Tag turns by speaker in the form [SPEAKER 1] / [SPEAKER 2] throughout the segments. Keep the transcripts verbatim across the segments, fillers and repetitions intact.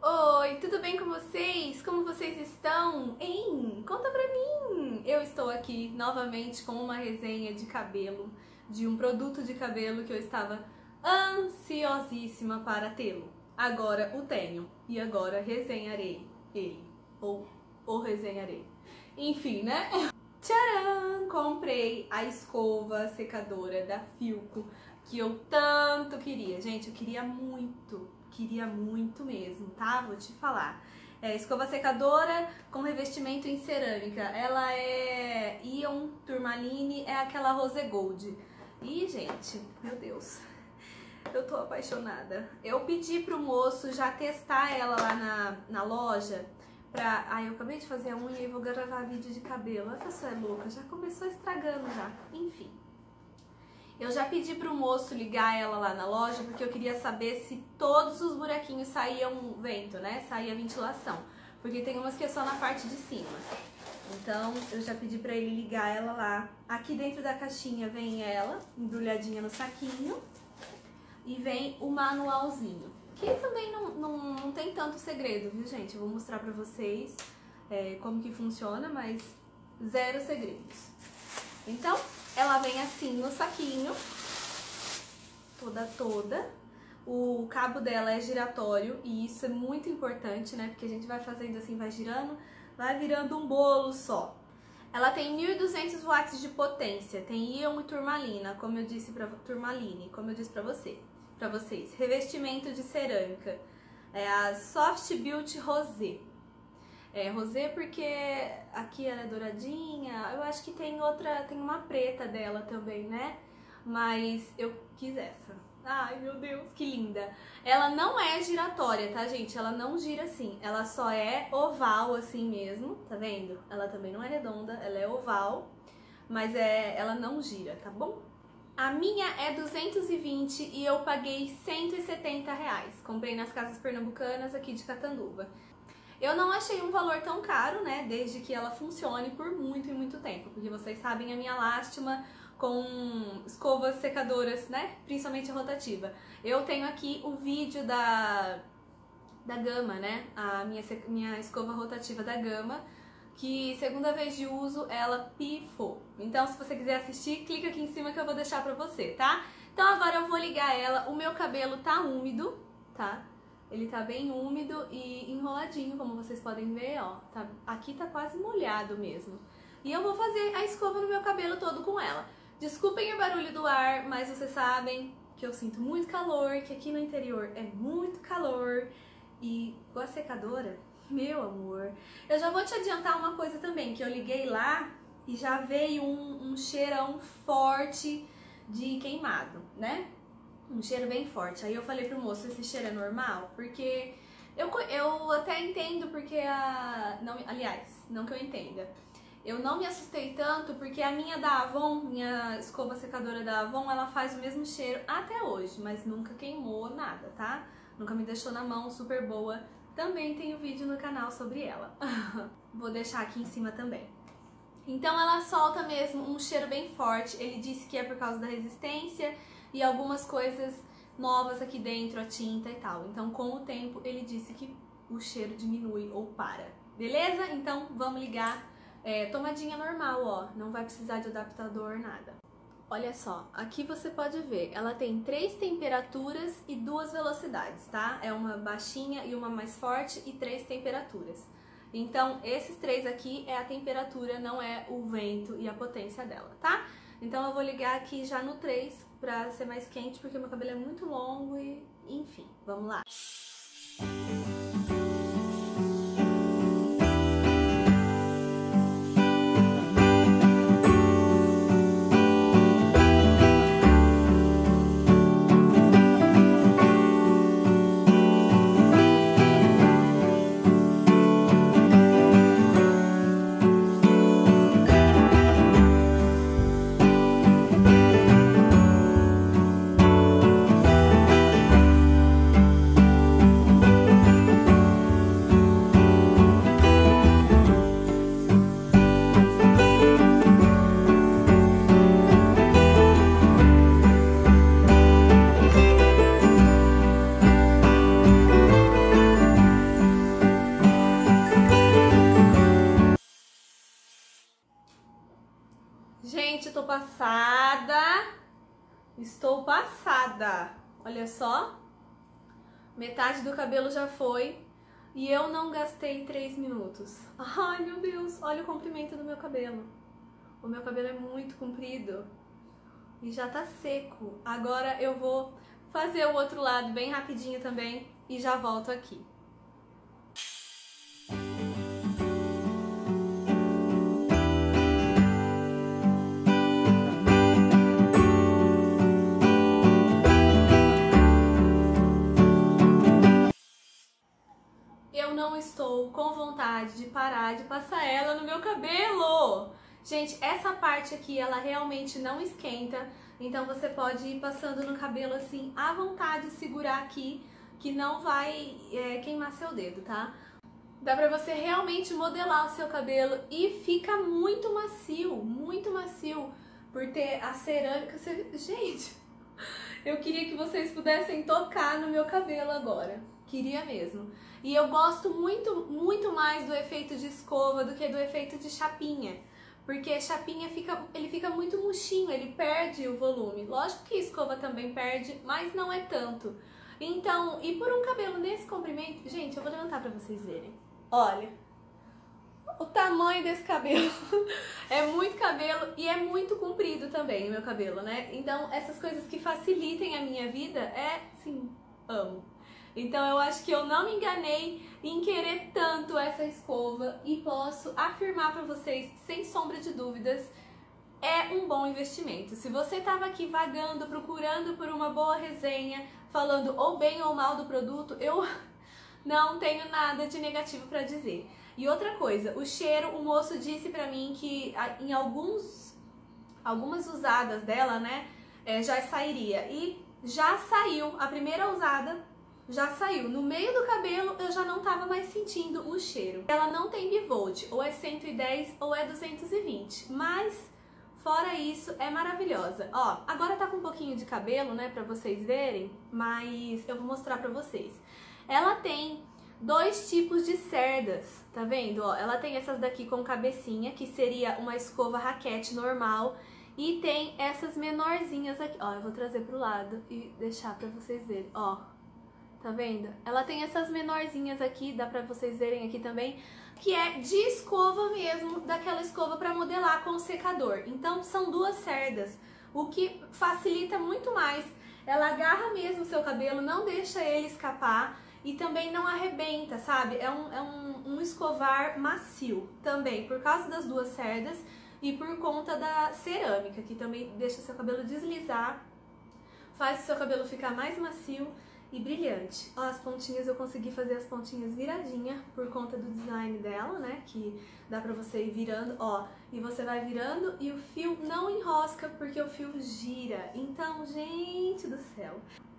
[SPEAKER 1] Oi, tudo bem com vocês? Como vocês estão? Hein? Conta pra mim! Eu estou aqui novamente com uma resenha de cabelo, de um produto de cabelo que eu estava ansiosíssima para tê-lo. Agora o tenho e agora resenharei ele, ou o resenharei. Enfim, né? Tcharam! Comprei a escova secadora da Filco, que eu tanto queria. Gente, eu queria muito, queria muito mesmo, tá? Vou te falar. É escova secadora com revestimento em cerâmica. Ela é Ion Turmaline, é aquela Rose Gold. E, gente, meu Deus, eu tô apaixonada. Eu pedi pro moço já testar ela lá na, na loja. Pra... Ai, eu acabei de fazer a unha e vou gravar vídeo de cabelo. Olha que você é louca, já começou estragando já. Enfim. Eu já pedi pro moço ligar ela lá na loja porque eu queria saber se todos os buraquinhos saíam vento, né? Saía ventilação. Porque tem umas que é só na parte de cima. Então, eu já pedi pra ele ligar ela lá. Aqui dentro da caixinha vem ela, embrulhadinha no saquinho. E vem o manualzinho. Que também não, não, não tem tanto segredo, viu, gente? Eu vou mostrar pra vocês é, como que funciona, mas zero segredos. Então, ela vem assim no saquinho, toda toda. O cabo dela é giratório e isso é muito importante, né? Porque a gente vai fazendo assim, vai girando, vai virando um bolo só. Ela tem mil e duzentos watts de potência, tem íon e turmalina, como eu disse pra, turmaline, como eu disse pra você. Pra vocês, revestimento de cerâmica, é a Soft Beauty Rosé. É rosé porque aqui ela é douradinha, eu acho que tem outra, tem uma preta dela também, né? Mas eu quis essa. Ai, meu Deus, que linda! Ela não é giratória, tá, gente? Ela não gira assim, ela só é oval assim mesmo, tá vendo? Ela também não é redonda, ela é oval, mas é, ela não gira, tá bom? A minha é duzentos e vinte e eu paguei cento e setenta reais. Comprei nas Casas Pernambucanas aqui de Catanduva. Eu não achei um valor tão caro, né, desde que ela funcione por muito e muito tempo, porque vocês sabem a minha lástima com escovas secadoras, né, principalmente a rotativa. Eu tenho aqui o vídeo da, da Gama, né, a minha, minha escova rotativa da Gama, que segunda vez de uso ela pifou. Então se você quiser assistir, clica aqui em cima que eu vou deixar pra você, tá? Então agora eu vou ligar ela, o meu cabelo tá úmido, tá? Ele tá bem úmido e enroladinho, como vocês podem ver, ó. Tá, aqui tá quase molhado mesmo. E eu vou fazer a escova no meu cabelo todo com ela. Desculpem o barulho do ar, mas vocês sabem que eu sinto muito calor, que aqui no interior é muito calor. E com a secadora, meu amor, eu já vou te adiantar uma coisa também, que eu liguei lá e já veio um, um cheirão forte de queimado, né? Um cheiro bem forte. Aí eu falei pro moço, esse cheiro é normal? Porque eu, eu até entendo porque a... Não, aliás, não que eu entenda. Eu não me assustei tanto porque a minha da Avon, minha escova secadora da Avon, ela faz o mesmo cheiro até hoje, mas nunca queimou nada, tá? Nunca me deixou na mão, super boa. Também tem um vídeo no canal sobre ela. Vou deixar aqui em cima também. Então ela solta mesmo um cheiro bem forte. Ele disse que é por causa da resistência e algumas coisas novas aqui dentro, a tinta e tal. Então com o tempo ele disse que o cheiro diminui ou para. Beleza? Então vamos ligar. É, tomadinha normal, ó. Não vai precisar de adaptador, nada. Olha só, aqui você pode ver, ela tem três temperaturas e duas velocidades, tá? É uma baixinha e uma mais forte e três temperaturas. Então, esses três aqui é a temperatura, não é o vento e a potência dela, tá? Então eu vou ligar aqui já no três pra ser mais quente, porque meu cabelo é muito longo e... enfim, vamos lá. passada. Estou passada. Olha só. Metade do cabelo já foi. E eu não gastei três minutos. Ai, meu Deus. Olha o comprimento do meu cabelo. O meu cabelo é muito comprido. E já tá seco. Agora eu vou fazer o outro lado bem rapidinho também. E já volto aqui. Eu não estou com vontade de parar de passar ela no meu cabelo. Gente, essa parte aqui, ela realmente não esquenta. Então você pode ir passando no cabelo assim, à vontade, segurar aqui, que não vai é, queimar seu dedo, tá? Dá pra você realmente modelar o seu cabelo e fica muito macio, muito macio. Por ter a cerâmica... Gente, eu queria que vocês pudessem tocar no meu cabelo agora. Queria mesmo. E eu gosto muito, muito mais do efeito de escova do que do efeito de chapinha. Porque chapinha fica, ele fica muito murchinho, ele perde o volume. Lógico que escova também perde, mas não é tanto. Então, e por um cabelo nesse comprimento... Gente, eu vou levantar pra vocês verem. Olha, o tamanho desse cabelo. É muito cabelo e é muito comprido também o meu cabelo, né? Então, essas coisas que facilitem a minha vida, é, sim, amo. Então eu acho que eu não me enganei em querer tanto essa escova e posso afirmar para vocês, sem sombra de dúvidas, é um bom investimento. Se você estava aqui vagando, procurando por uma boa resenha, falando ou bem ou mal do produto, eu não tenho nada de negativo para dizer. E outra coisa, o cheiro, o moço disse pra mim que em alguns, algumas usadas dela, né, é, já sairia. E já saiu, a primeira usada já saiu. No meio do cabelo eu já não tava mais sentindo o cheiro. Ela não tem bivolt, ou é cento e dez ou é duzentos e vinte, mas fora isso é maravilhosa. Ó, agora tá com um pouquinho de cabelo, né, pra vocês verem, mas eu vou mostrar pra vocês. Ela tem dois tipos de cerdas, tá vendo? Ó, ela tem essas daqui com cabecinha, que seria uma escova raquete normal, e tem essas menorzinhas aqui. Ó, eu vou trazer pro lado e deixar pra vocês verem, ó. Tá vendo? Ela tem essas menorzinhas aqui, dá pra vocês verem aqui também, que é de escova mesmo, daquela escova pra modelar com o secador. Então são duas cerdas, o que facilita muito mais. Ela agarra mesmo o seu cabelo, não deixa ele escapar e também não arrebenta, sabe? É um, é um, um escovar macio também, por causa das duas cerdas e por conta da cerâmica, que também deixa o seu cabelo deslizar, faz o seu cabelo ficar mais macio e brilhante. Ó, as pontinhas, eu consegui fazer as pontinhas viradinha por conta do design dela, né? Que dá pra você ir virando, ó. E você vai virando e o fio não enrosca porque o fio gira. Então, gente do céu.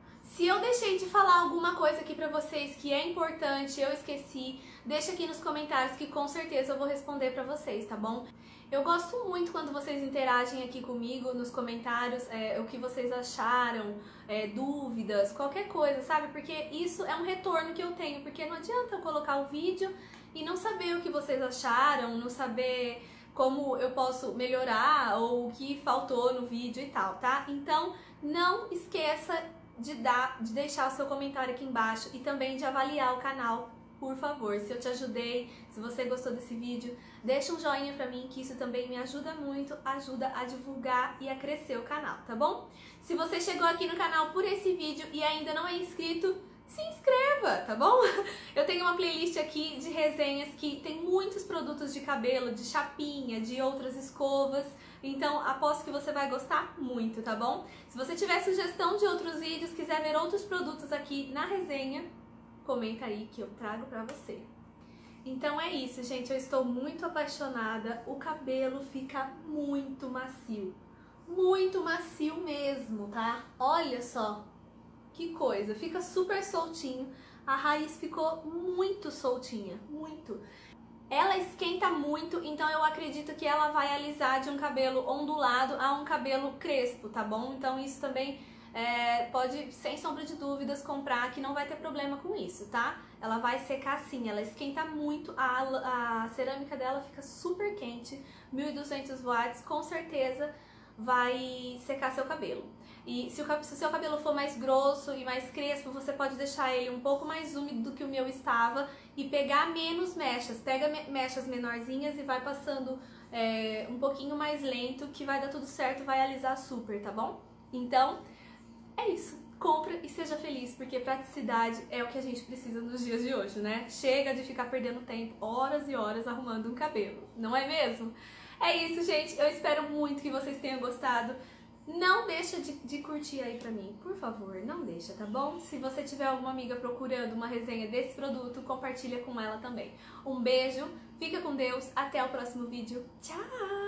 [SPEAKER 1] Se eu deixei de falar alguma coisa aqui pra vocês que é importante, eu esqueci, deixa aqui nos comentários que com certeza eu vou responder pra vocês, tá bom? Eu gosto muito quando vocês interagem aqui comigo nos comentários, é, o que vocês acharam, é, dúvidas, qualquer coisa, sabe? Porque isso é um retorno que eu tenho, porque não adianta eu colocar o vídeo e não saber o que vocês acharam, não saber como eu posso melhorar ou o que faltou no vídeo e tal, tá? Então não esqueça de, dar, de deixar o seu comentário aqui embaixo e também de avaliar o canal. Por favor, se eu te ajudei, se você gostou desse vídeo, deixa um joinha pra mim, que isso também me ajuda muito, ajuda a divulgar e a crescer o canal, tá bom? Se você chegou aqui no canal por esse vídeo e ainda não é inscrito, se inscreva, tá bom? Eu tenho uma playlist aqui de resenhas que tem muitos produtos de cabelo, de chapinha, de outras escovas, então aposto que você vai gostar muito, tá bom? Se você tiver sugestão de outros vídeos, quiser ver outros produtos aqui na resenha, comenta aí que eu trago pra você. Então é isso, gente. Eu estou muito apaixonada. O cabelo fica muito macio. Muito macio mesmo, tá? Olha só que coisa. Fica super soltinho. A raiz ficou muito soltinha. Muito. Ela esquenta muito, então eu acredito que ela vai alisar de um cabelo ondulado a um cabelo crespo, tá bom? Então isso também... É, pode, sem sombra de dúvidas, comprar, que não vai ter problema com isso, tá? Ela vai secar assim, ela esquenta muito, a, a cerâmica dela fica super quente, mil e duzentos watts, com certeza vai secar seu cabelo. E se o, se o seu cabelo for mais grosso e mais crespo, você pode deixar ele um pouco mais úmido do que o meu estava e pegar menos mechas. Pega me mechas menorzinhas e vai passando é, um pouquinho mais lento, que vai dar tudo certo, vai alisar super, tá bom? Então, é isso. Compra e seja feliz, porque praticidade é o que a gente precisa nos dias de hoje, né? Chega de ficar perdendo tempo, horas e horas arrumando um cabelo, não é mesmo? É isso, gente. Eu espero muito que vocês tenham gostado. Não deixa de, de curtir aí pra mim, por favor, não deixa, tá bom? Se você tiver alguma amiga procurando uma resenha desse produto, compartilha com ela também. Um beijo, fica com Deus, até o próximo vídeo. Tchau!